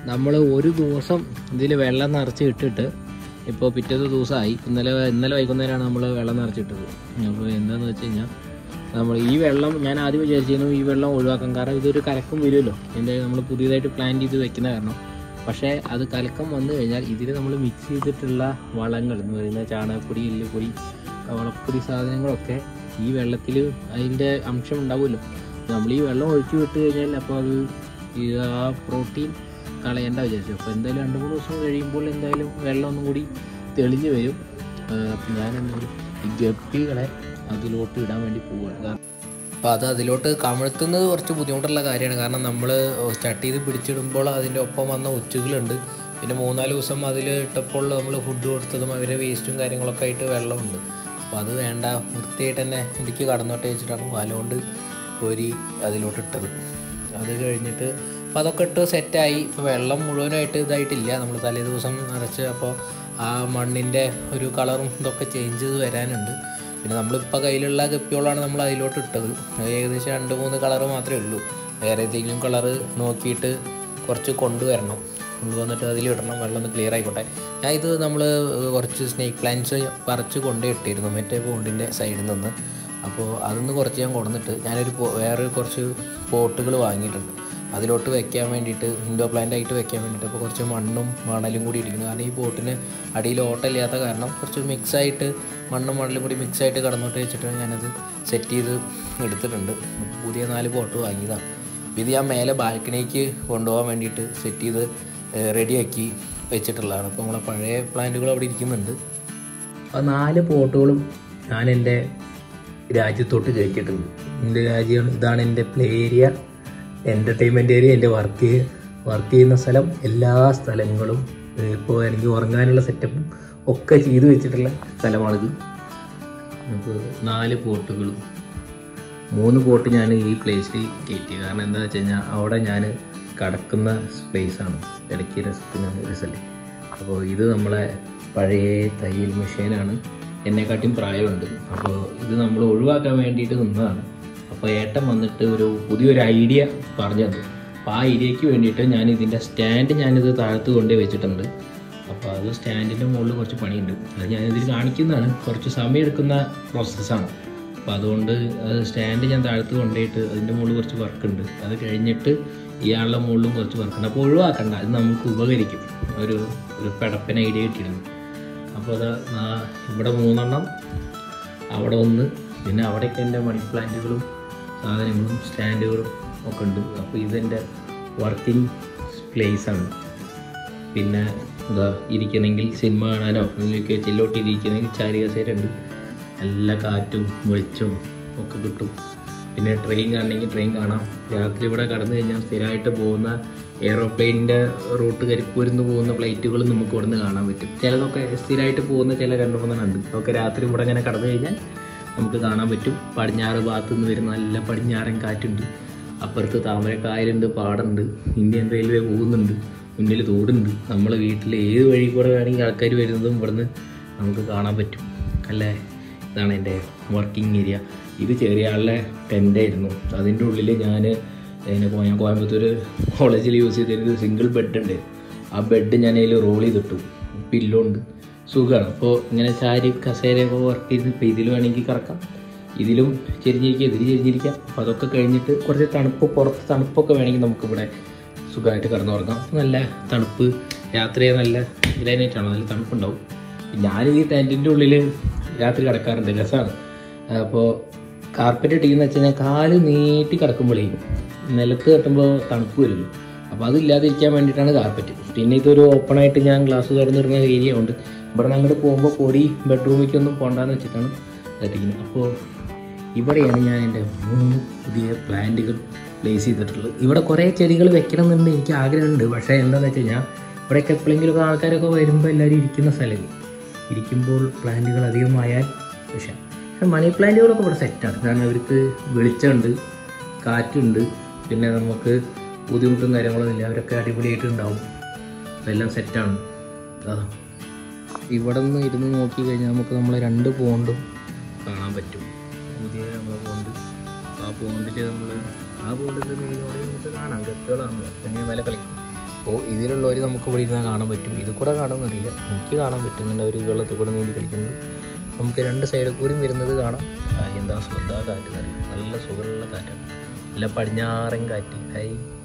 നമ്മൾ ഒരു ദിവസം ഇതിൽ വെള്ളം നിറച്ച് ഇട്ടിട്ട് ഇപ്പോൾ പിറ്റത്തെ ദിവസമായി. ഇന്നലെ വൈകുന്നേരമാണ് നമ്മൾ വെള്ളം നിറച്ചിട്ടത്. അപ്പോൾ എന്താണെന്ന് വെച്ച് കഴിഞ്ഞാൽ നമ്മൾ ഈ വെള്ളം ഞാൻ ആദ്യം വിചാരിച്ചിരുന്നു ഈ വെള്ളം ഒഴിവാക്കാം, കാരണം ഇതൊരു കലക്കം വരുമല്ലോ എൻ്റെ നമ്മൾ പുതിയതായിട്ട് പ്ലാൻ ചെയ്ത് വെക്കുന്ന കാരണം. പക്ഷേ അത് കലക്കം വന്നു കഴിഞ്ഞാൽ ഇതിൽ നമ്മൾ മിക്സ് ചെയ്തിട്ടുള്ള വളങ്ങൾ എന്ന് പറയുന്ന ചാണകപ്പൊടി, എല്ലുപൊടി, വളപ്പൊടി സാധനങ്ങളൊക്കെ ഈ വെള്ളത്തിൽ അതിൻ്റെ അംശം ഉണ്ടാവുമല്ലോ. നമ്മൾ ഈ വെള്ളം ഒഴിച്ചു വിട്ട് കഴിഞ്ഞാൽ അപ്പോൾ അത് ആ പ്രോട്ടീൻ കളയേണ്ട വിചാരിച്ചു. അപ്പോൾ എന്തായാലും 2-3 ദിവസം കഴിയുമ്പോൾ എന്തായാലും വെള്ളം ഒന്നും കൂടി തെളിഞ്ഞ് വരും. അപ്പം ഞാൻ എന്തായാലും ഈ ഗപ്പികളെ അതിലോട്ട് ഇടാൻ വേണ്ടി പോവുകയാണ്. അപ്പോൾ അതിലോട്ട് കമഴ്ത്തുന്നത് കുറച്ച് ബുദ്ധിമുട്ടുള്ള കാര്യമാണ്. കാരണം നമ്മൾ സ്റ്റാർട്ട് ചെയ്ത് പിടിച്ചിടുമ്പോൾ അതിൻ്റെ ഒപ്പം വന്ന ഉച്ചകളുണ്ട്. പിന്നെ 3-4 ദിവസം അതിൽ ഇട്ടപ്പോൾ നമ്മൾ ഫുഡ് കൊടുത്തതും അവരെ വേസ്റ്റും കാര്യങ്ങളൊക്കെ ആയിട്ട് വെള്ളമുണ്ട്. അപ്പോൾ അത് വേണ്ട, വൃത്തിയായിട്ട് തന്നെ ഇതിലേക്ക് കടന്നോട്ട് വെച്ചിട്ടാണ് വലകൊണ്ട് കോരി അതിലോട്ട് ഇട്ടത്. അത് കഴിഞ്ഞിട്ട് അപ്പോൾ അതൊക്കെ ഇട്ട് സെറ്റായി. ഇപ്പോൾ വെള്ളം മുഴുവനായിട്ട് ഇതായിട്ടില്ല, നമ്മൾ തലേ ദിവസം നിറച്ച്. അപ്പോൾ ആ മണ്ണിൻ്റെ ഒരു കളറും ഇതൊക്കെ ചേഞ്ച് ചെയ്ത് വരാനുണ്ട്. പിന്നെ നമ്മളിപ്പോൾ കയ്യിലുള്ള ഗപ്പികളാണ് നമ്മൾ അതിലോട്ട് ഇട്ടത്. ഏകദേശം 2-3 കളറ് മാത്രമേ ഉള്ളൂ. വേറെ ഏതെങ്കിലും കളറ് നോക്കിയിട്ട് കുറച്ച് കൊണ്ടുവന്നിട്ട് അതിലിടണം. വെള്ളം ഒന്ന് ക്ലിയർ ആയിക്കോട്ടെ. ഞാൻ ഇത് നമ്മൾ കുറച്ച് സ്നേക്ക് പ്ലാന്റ്സ് പറിച്ച് കൊണ്ടേ ഇട്ടിരുന്നു മറ്റേ പോണ്ടിൻ്റെ സൈഡിൽ നിന്ന്. അപ്പോൾ അതൊന്ന് കുറച്ച് ഞാൻ കൊണ്ടുവന്നിട്ട് വേറെ കുറച്ച് പോട്ടുകൾ വാങ്ങിയിട്ടുണ്ട് അതിലോട്ട് വെക്കാൻ വേണ്ടിയിട്ട്, ഇൻഡോർ പ്ലാന്റ് ആയിട്ട് വെക്കാൻ വേണ്ടിയിട്ട്. അപ്പോൾ കുറച്ച് മണ്ണും മണലും കൂടി ഇരിക്കുന്നു. കാരണം ഈ പോട്ടിന് അടിയിൽ ഓട്ടമില്ലാത്ത കാരണം കുറച്ച് മിക്സായിട്ട് മണ്ണും മണലും കൂടി മിക്സായിട്ട് കടന്നോട്ട് വെച്ചിട്ട് ഞാനത് സെറ്റ് ചെയ്ത് എടുത്തിട്ടുണ്ട്. പുതിയ 4 പോട്ട് വാങ്ങിയതാണ്. ഇത് ഞാൻ മേലെ ബാൽക്കണിക്ക് കൊണ്ടുപോകാൻ വേണ്ടിയിട്ട് സെറ്റ് ചെയ്ത് റെഡിയാക്കി വെച്ചിട്ടുള്ളതാണ്. അപ്പോൾ നമ്മളെ പഴയ പ്ലാന്റുകൾ അവിടെ ഇരിക്കുന്നുണ്ട്. ആ 4 പോട്ടുകളും ഞാൻ എൻ്റെ രാജ്യത്തോട്ട് കയറ്റിയിട്ടുണ്ട്. എൻ്റെ രാജ്യം ഇതാണ്, എൻ്റെ പ്ലേ ഏരിയ, എൻ്റർടൈൻമെൻറ്റ് ഏരിയ, എൻ്റെ വർക്ക് ചെയ്യുന്ന സ്ഥലം. എല്ലാ സ്ഥലങ്ങളും ഇപ്പോൾ എനിക്ക് ഉറങ്ങാനുള്ള സെറ്റപ്പും ഒക്കെ ചെയ്തു വെച്ചിട്ടുള്ള സ്ഥലമാണിത്. നമുക്ക് 4 പോട്ടുകളും 3 പോട്ട് ഞാൻ ഈ പ്ലേസിൽ കയറ്റി. കാരണം എന്താണെന്ന് വെച്ച് കഴിഞ്ഞാൽ അവിടെ ഞാൻ കിടക്കുന്ന സ്പേസാണ്, ഇടയ്ക്ക് രസമല്ലേ. അപ്പോൾ ഇത് നമ്മളെ പഴയ തയ്യൽ മെഷീനാണ്, എന്നെക്കാട്ടും പ്രായമുണ്ട്. അപ്പോൾ ഇത് നമ്മൾ ഒഴിവാക്കാൻ വേണ്ടിയിട്ട് നിന്നതാണ്. അപ്പോൾ ഏട്ടൻ വന്നിട്ട് പുതിയൊരു ഐഡിയ പറഞ്ഞു തന്നു. അപ്പോൾ ആ ഐഡിയയ്ക്ക് വേണ്ടിയിട്ട് ഞാൻ ഇതിൻ്റെ സ്റ്റാൻഡ് ഞാനിത് താഴത്ത് കൊണ്ടേ വെച്ചിട്ടുണ്ട്. അപ്പോൾ അത് സ്റ്റാൻഡിൻ്റെ മുകളിൽ കുറച്ച് പണിയുണ്ട്. അത് ഞാനിതിൽ കാണിക്കുന്നതാണ്, കുറച്ച് സമയം എടുക്കുന്ന പ്രോസസ്സാണ്. അപ്പോൾ അതുകൊണ്ട് സ്റ്റാൻഡ് ഞാൻ താഴത്ത് കൊണ്ടുപോയിട്ട് അതിൻ്റെ മുകളിൽ കുറച്ച് വർക്കുണ്ട്. അത് കഴിഞ്ഞിട്ട് ഇയാളുടെ മുകളിലും കുറച്ച് വർക്കുണ്ട്. അപ്പോൾ ഒഴിവാക്കണ്ട, അത് നമുക്ക് ഉപകരിക്കും. ഒരു പെടപ്പൻ ഐഡിയ കിട്ടിയിരുന്നു. അപ്പോൾ അത് ഇവിടെ 3 എണ്ണം, അവിടെ 1, പിന്നെ അവിടെയൊക്കെ എൻ്റെ മണി പ്ലാന്റുകളും സാധനങ്ങളും സ്റ്റാൻഡുകളും ഒക്കെ ഉണ്ട്. അപ്പോൾ ഇതെൻ്റെ വർക്കിംഗ് പ്ലേസാണ്. പിന്നെ ഇരിക്കണമെങ്കിൽ സിനിമ കാണാനോ അതിലൊക്കെ ചില്ലോട്ടിരിക്കണമെങ്കിൽ ചാരികസേരുണ്ട്. നല്ല കാറ്റും വെളിച്ചവും ഒക്കെ കിട്ടും. പിന്നെ ട്രെയിൻ കാണണമെങ്കിൽ ട്രെയിൻ കാണാം. രാത്രി ഇവിടെ കടന്നു കഴിഞ്ഞാൽ സ്ഥിരമായിട്ട് പോകുന്ന എയ്റോപ്ലെയിനിൻ്റെ റൂട്ട് കരിപ്പൂരിന്ന് പോകുന്ന ഫ്ലൈറ്റുകൾ നമുക്ക് ഇവിടെ നിന്ന് കാണാൻ പറ്റും. ചിലതൊക്കെ സ്ഥിരമായിട്ട് പോകുന്ന 2-3 ഉണ്ട്. അതൊക്കെ രാത്രി ഇവിടെ ഇങ്ങനെ കടന്നു കഴിഞ്ഞാൽ നമുക്ക് കാണാൻ പറ്റും. പടിഞ്ഞാറ് ഭാഗത്തു നിന്ന് വരുന്ന നല്ല പടിഞ്ഞാറൻ കാറ്റുണ്ട്. അപ്പുറത്ത് താമരക്കായലുണ്ട്, പാടുണ്ട്, ഇന്ത്യൻ റെയിൽവേ പോകുന്നുണ്ട്, മുന്നിൽ തോടുണ്ട്. നമ്മളെ വീട്ടിൽ ഏത് വഴി കൂടെ വേണമെങ്കിൽ ആൾക്കാർ വരുന്നതും ഇവിടുന്ന് നമുക്ക് കാണാൻ പറ്റും അല്ലേ. ഇതാണ് എൻ്റെ വർക്കിംഗ് ഏരിയ. ഇത് ചെറിയ ആളുടെ ടെൻ്റായിരുന്നു. അതിൻ്റെ ഉള്ളിൽ ഞാൻ കോയമ്പത്തൂർ കോളേജിൽ യൂസ് ചെയ്തിരുന്ന സിംഗിൾ ബെഡ് ഉണ്ട്. ആ ബെഡ് ഞാൻ അതിൽ റോൾ ചെയ്തിട്ടു. പില്ലോ ഉണ്ട്, സുഖമാണ്. അപ്പോൾ ഇങ്ങനെ ചാരി കസേരയൊക്കെ വർക്ക് ചെയ്ത് ഇപ്പോൾ ഇതിൽ വേണമെങ്കിൽ കറക്കാം, ഇതിലും ചെരിഞ്ഞിരിക്കുക, ഇതിൽ ചെരിഞ്ഞിരിക്കാം. അപ്പോൾ അതൊക്കെ കഴിഞ്ഞിട്ട് കുറച്ച് പുറത്ത് തണുപ്പൊക്കെ വേണമെങ്കിൽ നമുക്കിവിടെ സുഖമായിട്ട് കിടന്നുറങ്ങാം. നല്ല തണുപ്പ്, രാത്രി നല്ല ഇതായിട്ടാണ്, നല്ല തണുപ്പുണ്ടാവും. ഞാനും ഈ ടെൻറ്റിൻ്റെ ഉള്ളിൽ രാത്രി കിടക്കാറുണ്ട്, രസമാണ്. അപ്പോൾ കാർപ്പറ്റ് ഇട്ടിരിക്കുന്ന വെച്ച് കഴിഞ്ഞാൽ കാല് നീട്ടി കിടക്കുമ്പോഴേക്കും നിലത്ത് കെട്ടുമ്പോൾ തണുപ്പ് വരുമല്ലോ. അപ്പോൾ അതില്ലാതിരിക്കാൻ വേണ്ടിയിട്ടാണ് കാർപ്പറ്റ്. പിന്നെ ഇതൊരു ഓപ്പണായിട്ട് ഞാൻ ഗ്ലാസ് തുറന്നിരുന്ന ഏരിയ ഉണ്ട്. ഇവിടെ നിന്ന് അങ്ങോട്ട് പോകുമ്പോൾ പൊടി ബെഡ്റൂമിലേക്കൊന്നും പോകണ്ടെന്ന് വെച്ചിട്ടാണ് ഇട്ടിരിക്കുന്നത്. അപ്പോൾ ഇവിടെയാണ് ഞാൻ എൻ്റെ 3 പുതിയ പ്ലാന്റുകൾ പ്ലേസ് ചെയ്തിട്ടുള്ളത്. ഇവിടെ കുറേ ചെടികൾ വെക്കണം എന്നുണ്ട്, എനിക്ക് ആഗ്രഹമുണ്ട്. പക്ഷേ എന്താണെന്ന് വെച്ച് കഴിഞ്ഞാൽ ഇവിടെയൊക്കെ എപ്പോഴെങ്കിലുമൊക്കെ ആൾക്കാരൊക്കെ വരുമ്പോൾ എല്ലാവരും ഇരിക്കുന്ന സ്ഥലമില്ല. ഇരിക്കുമ്പോൾ പ്ലാന്റുകൾ അധികമായാൽ പക്ഷേ മണി പ്ലാന്റുകളൊക്കെ ഇവിടെ സെറ്റാണ്. കാരണം അവർക്ക് വെളിച്ചമുണ്ട്, കാറ്റുണ്ട്, പിന്നെ നമുക്ക് ബുദ്ധിമുട്ടും കാര്യങ്ങളൊന്നും ഇല്ല. അവരൊക്കെ അടിപൊളിയായിട്ടുണ്ടാവും. അതെല്ലാം സെറ്റാണ്. ഇവിടെ നിന്ന് ഇരുന്ന് നോക്കി കഴിഞ്ഞാൽ നമുക്ക് നമ്മളെ 2 പോണ്ടും കാണാൻ പറ്റും. പുതിയ നമ്മളെ പോണ്ട്, ആ പോണ്ടിൽ നമ്മൾ ആ പോണ്ടിൽ മീനോടെ നമുക്ക് കാണാം. ഗപ്പികളാണല്ലോ, പിന്നെ വില കളിക്കും. അപ്പോൾ ഇതിലുള്ളവർ നമുക്ക് ഇവിടെ ഇരുന്നാൽ കാണാൻ പറ്റും. ഇത് കൂടെ കാണുമെന്നറിയില്ല, എനിക്ക് കാണാൻ പറ്റുന്നുണ്ട് അവർ വെള്ളത്തിൽ കൂടെ നീന്തി കളിക്കുന്നത്. നമുക്ക് രണ്ട് സൈഡിൽ കൂടിയും വരുന്നത് കാണാം. എന്താ കാറ്റ്, നല്ല സുഖമുള്ള കാറ്റാണ്, നല്ല പടിഞ്ഞാറൻ കാറ്റ്.